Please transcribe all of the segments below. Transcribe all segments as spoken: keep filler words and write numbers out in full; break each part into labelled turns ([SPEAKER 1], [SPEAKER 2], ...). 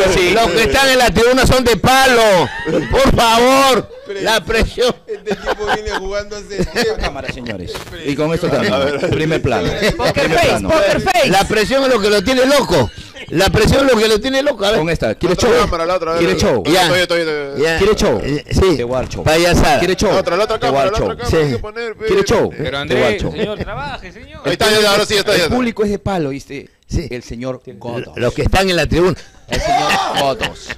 [SPEAKER 1] Sí. Los que están en la tribuna son de palo. Por favor, la presión.
[SPEAKER 2] Este tipo viene jugando hace tiempo.
[SPEAKER 3] Cámara, señores. Y con esto también. Primer plano.
[SPEAKER 4] Poker face, poker face.
[SPEAKER 1] La presión es lo que lo tiene loco. La presión es lo que lo tiene loco. A ver.
[SPEAKER 3] Con esta. ¿Quieres
[SPEAKER 2] Otra
[SPEAKER 3] show?
[SPEAKER 2] cámara, la otra, a ver.
[SPEAKER 3] ¿Quieres show?
[SPEAKER 1] Ya.
[SPEAKER 2] Estoy, estoy, estoy.
[SPEAKER 1] Ya.
[SPEAKER 3] ¿Quieres show?
[SPEAKER 1] Eh, Sí.
[SPEAKER 3] Te voy a dar show.
[SPEAKER 1] Payasada.
[SPEAKER 3] ¿Quieres show?
[SPEAKER 2] La otra, la otra
[SPEAKER 3] Te voy a
[SPEAKER 2] cámara,
[SPEAKER 3] dar
[SPEAKER 2] la
[SPEAKER 3] show.
[SPEAKER 2] otra cámara.
[SPEAKER 1] Sí.
[SPEAKER 2] Hay que poner, pe.
[SPEAKER 3] ¿Quieres show?
[SPEAKER 5] Pero
[SPEAKER 3] Te voy a
[SPEAKER 5] Andrés,
[SPEAKER 3] dar show.
[SPEAKER 5] señor, trabaje, señor.
[SPEAKER 2] Ahí está, ya, ahora sí, ya está, ya
[SPEAKER 3] El
[SPEAKER 2] está.
[SPEAKER 3] público es de palo, ¿viste?
[SPEAKER 1] Sí.
[SPEAKER 3] El señor Godos.
[SPEAKER 1] Los que están en la tribuna.
[SPEAKER 3] El señor Godos.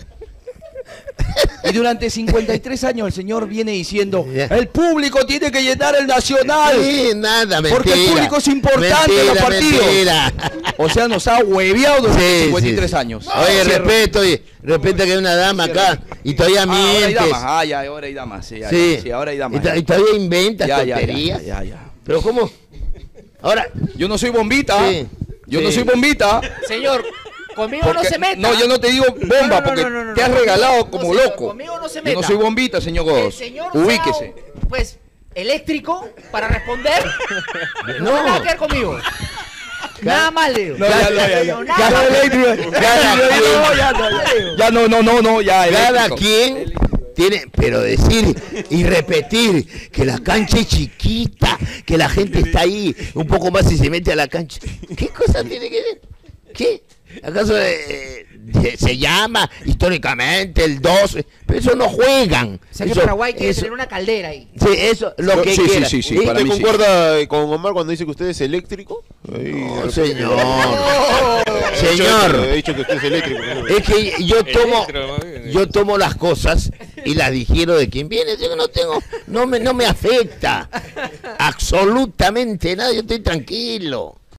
[SPEAKER 3] Y durante cincuenta y tres años el señor viene diciendo,
[SPEAKER 1] Ya.
[SPEAKER 3] el público tiene que llenar el Nacional.
[SPEAKER 1] Sí, nada, mentira.
[SPEAKER 3] Porque el público es importante en los
[SPEAKER 1] Mentira,
[SPEAKER 3] partidos.
[SPEAKER 1] mentira.
[SPEAKER 3] O sea, nos ha hueveado durante
[SPEAKER 1] Sí,
[SPEAKER 3] cincuenta y tres
[SPEAKER 1] sí.
[SPEAKER 3] años.
[SPEAKER 1] Oye,
[SPEAKER 3] Cierro.
[SPEAKER 1] respeto, oye, respeta que hay una dama acá y todavía
[SPEAKER 3] Ah, ahora hay
[SPEAKER 1] mientes.
[SPEAKER 3] damas. Ah, ya, ahora hay damas. Sí, ya,
[SPEAKER 1] Sí.
[SPEAKER 3] ya, sí, ahora hay damas.
[SPEAKER 1] Y, to-
[SPEAKER 3] ya.
[SPEAKER 1] y todavía inventas
[SPEAKER 3] Ya, ya,
[SPEAKER 1] tonterías.
[SPEAKER 3] ya, ya, ya.
[SPEAKER 1] Pero ¿cómo? Ahora,
[SPEAKER 3] Yo no soy bombita.
[SPEAKER 1] Sí,
[SPEAKER 3] Yo
[SPEAKER 1] sí.
[SPEAKER 3] no soy bombita.
[SPEAKER 4] Señor, conmigo
[SPEAKER 3] porque-
[SPEAKER 4] no se meta.
[SPEAKER 3] No, yo no te digo bomba
[SPEAKER 4] No, no,
[SPEAKER 3] porque
[SPEAKER 4] no, no, no,
[SPEAKER 3] te has
[SPEAKER 4] no.
[SPEAKER 3] regalado
[SPEAKER 4] No,
[SPEAKER 3] como
[SPEAKER 4] señor,
[SPEAKER 3] loco.
[SPEAKER 4] conmigo no se
[SPEAKER 3] Yo no
[SPEAKER 4] meta.
[SPEAKER 3] soy bombita, señor
[SPEAKER 4] El
[SPEAKER 3] Godos.
[SPEAKER 4] señor
[SPEAKER 3] Ubíquese.
[SPEAKER 4] sea, pues, eléctrico para responder. No,
[SPEAKER 1] No.
[SPEAKER 4] tiene nada que ver conmigo. Nada más leo.
[SPEAKER 3] No, ya, ya, ya, ya.
[SPEAKER 4] No,
[SPEAKER 3] Ya,
[SPEAKER 4] nada.
[SPEAKER 3] eléctrico. Ya, ya, no, ya, no, ya. Ya, no, no, no, no, ya.
[SPEAKER 1] cada
[SPEAKER 3] eléctrico.
[SPEAKER 1] quien tiene, pero decir y repetir que la cancha es chiquita, que la gente está ahí un poco más y se mete a la cancha. ¿Qué cosa tiene que ver? ¿Qué? ¿Acaso eh, se- se llama históricamente el doce? Pero eso no juegan.
[SPEAKER 4] O sea que
[SPEAKER 1] Eso-
[SPEAKER 4] Paraguay quiere
[SPEAKER 1] eso-
[SPEAKER 4] tener una caldera ahí.
[SPEAKER 1] Sí, eso, lo que
[SPEAKER 3] Sí, sí,
[SPEAKER 1] quiera.
[SPEAKER 3] sí, sí,
[SPEAKER 1] ¿Sí?
[SPEAKER 3] para
[SPEAKER 2] ¿Usted
[SPEAKER 3] mí sí.
[SPEAKER 2] concuerda con Omar cuando dice que usted es eléctrico? Ahí,
[SPEAKER 1] No,
[SPEAKER 2] de
[SPEAKER 1] señor.
[SPEAKER 2] repente-
[SPEAKER 1] Señor.
[SPEAKER 2] He dicho que usted es eléctrico.
[SPEAKER 1] Es que yo tomo,
[SPEAKER 5] Electro, más bien.
[SPEAKER 1] yo tomo las cosas y las digiero de quien viene. Yo no tengo, no me, no me afecta absolutamente nada. Yo estoy tranquilo.